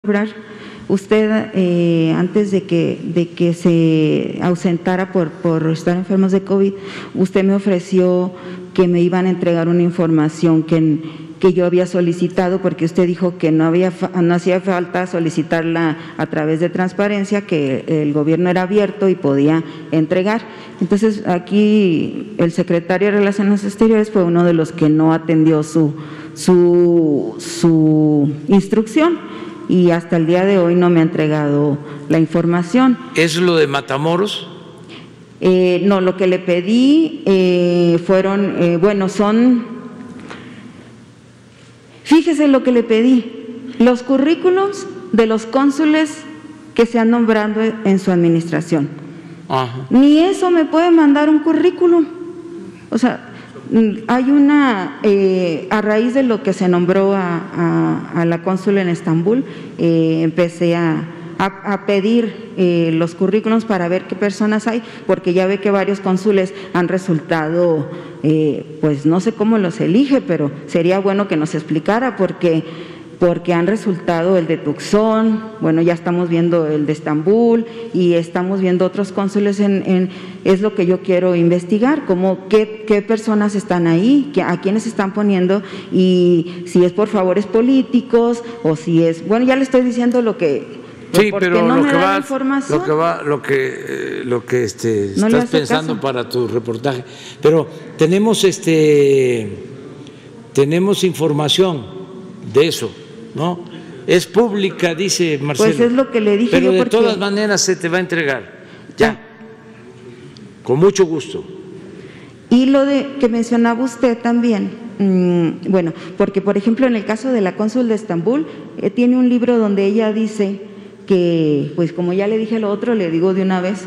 Usted, antes de que se ausentara por estar enfermos de COVID, usted me ofreció que me iban a entregar una información que yo había solicitado, porque usted dijo que no hacía falta solicitarla a través de transparencia, que el gobierno era abierto y podía entregar. Entonces, aquí el secretario de Relaciones Exteriores fue uno de los que no atendió su instrucción, y hasta el día de hoy no me ha entregado la información. ¿Es lo de Matamoros? No, lo que le pedí fueron, fíjese lo que le pedí, los currículos de los cónsules que se han nombrado en su administración. Ajá. Ni eso me puede mandar un currículum. O sea, hay a raíz de lo que se nombró a la cónsul en Estambul, empecé a pedir los currículums para ver qué personas hay, porque ya ve que varios cónsules han resultado, pues no sé cómo los elige, pero sería bueno que nos explicara porque han resultado el de Tucson, bueno, ya estamos viendo el de Estambul y estamos viendo otros cónsules es lo que yo quiero investigar, como qué personas están ahí, a quiénes están poniendo, y si es por favores políticos o si es, bueno, ya le estoy diciendo lo que… Sí, pero no lo me que da información. lo que No le estás hace pensando caso. para tu reportaje, pero tenemos información de eso, ¿no? Es pública, dice Marcelo. Pues es lo que le dije pero yo, de porque… todas maneras se te va a entregar, ya, con mucho gusto. Y lo que mencionaba usted también, bueno, porque por ejemplo en el caso de la cónsul de Estambul, tiene un libro donde ella dice que, pues como ya le dije lo otro, le digo de una vez,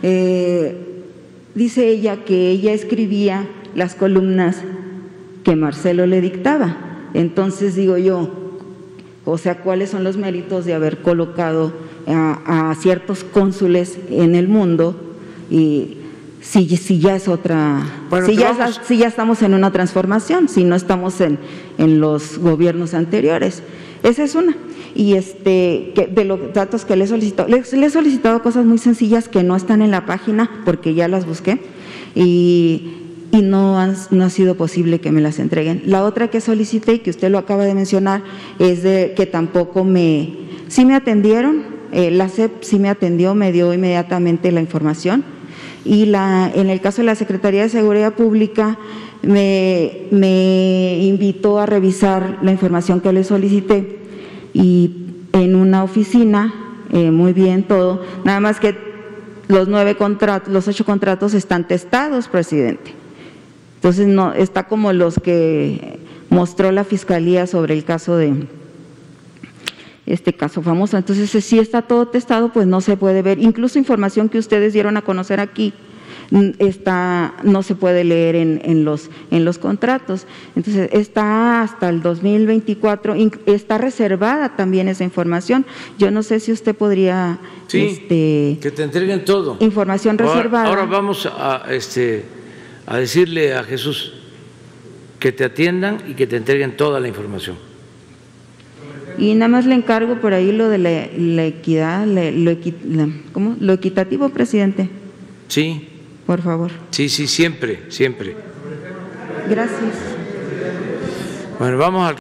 dice ella que ella escribía las columnas que Marcelo le dictaba. Entonces digo yo, o sea, ¿cuáles son los méritos de haber colocado a ciertos cónsules en el mundo? Y si ya es otra, bueno, si ya estamos en una transformación, si no estamos en los gobiernos anteriores. Esa es una. Y de los datos que le he solicitado cosas muy sencillas que no están en la página porque ya las busqué y no ha sido posible que me las entreguen. La otra que solicité y que usted lo acaba de mencionar es de que tampoco sí me atendieron, la SEP sí me atendió, me dio inmediatamente la información, y en el caso de la Secretaría de Seguridad Pública me invitó a revisar la información que le solicité, y en una oficina, muy bien todo, nada más que los 8 contratos están testados, presidente. Entonces, no, está como los que mostró la Fiscalía sobre el caso de este caso famoso. Entonces, si está todo testado, pues no se puede ver. Incluso información que ustedes dieron a conocer aquí no se puede leer en los contratos. Entonces, está hasta el 2024, está reservada también esa información. Yo no sé si usted podría… Sí, que te entreguen todo. Información reservada. Ahora vamos a decirle a Jesús que te atiendan y que te entreguen toda la información. Y nada más le encargo por ahí lo de la equidad, lo equitativo, presidente. Sí. Por favor. Sí, siempre. Gracias. Bueno, vamos al